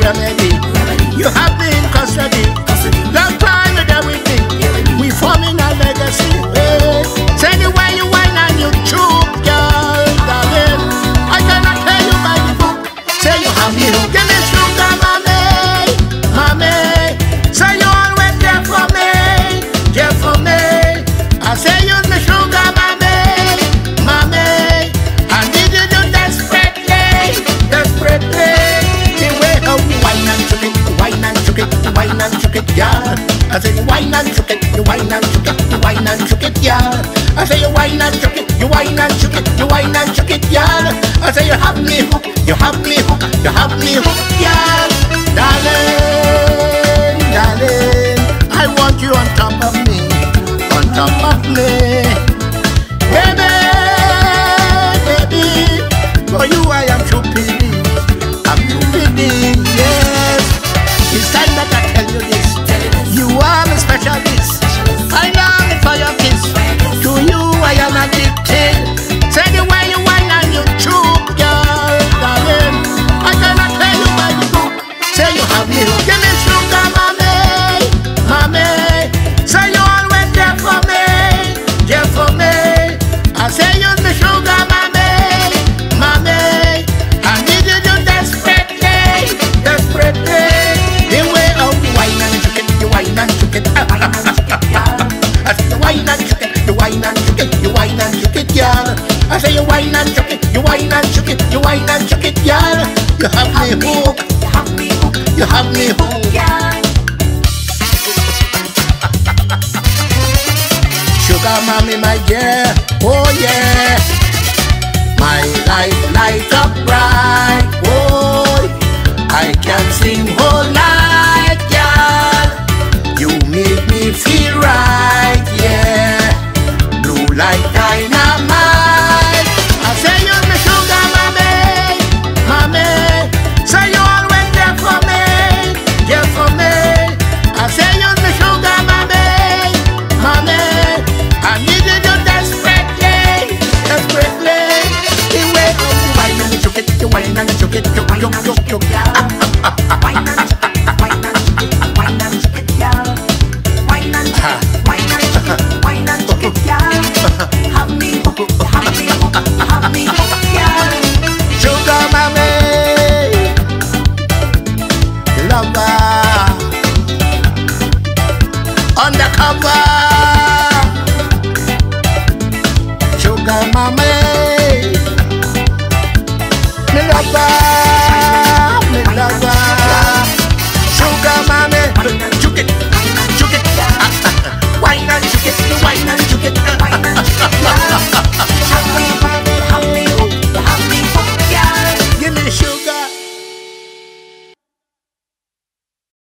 remedy. You have me in custody. Long time you're there with me. We forming a legacy. Say the way you whine and you choke, girl, darling. I cannot tell you by the book. Say you have me hook. Give me sugar, mommy, mommy. Say you always there for me, there for me. I say use me sugar, mommy, mommy. I need you desperately, desperately. The way how you whine and choke it, you whine and choke it, you whine and choke it, yeah. I say you whine and choke it, you whine and choke it, you whine and choke it, yeah. I say you whine and choke it, you whine and choke it, you whine and choke it, yeah. I say you have me hook, you have me hook, you have me hook, yeah. Darling, darling, I want you on top of me, on top of me. Baby, baby, for you I am stupid, I'm stupid, yes. It's time that I tell you this. You are my specialist. I long for your kiss. To you I am addicted. Say the way you whine and you choke, girl, darling. I cannot tell you by the book. Say you have me hook. Give me sugar, mommy, mommy. Say you always there for me, there for me. I say use me sugar, mommy, mommy. I need you desperately, desperately. The way how you whine and choke it, you whine and choke it. I say you whine and choke it, you whine and choke it, you whine and choke it, y'all. I say you whine and choke it, you whine and choke it, you whine and choke it, y'all. You have me hook, you have me hook, you have me hook, y'all. Sugar mommy, my dear, oh yeah. My life light up bright, oh. I can sing whole night, girl. You make me feel right, yeah. Blue like dynamite. I say use me sugar, mommy, mommy. Say you always there for me, there for me. I say use me sugar, mommy, mommy. I need you desperately, desperately. The way how you whine and choke it, you whine and choke it, choke, choke, choke, choke. Whine and choke it, whine and choke it, whine and choke it, yeah. Whine and choke it, whine and choke it, whine and choke it, yeah. Have me hook, have me hook, have me hook, yeah. Sugar mommy, lover.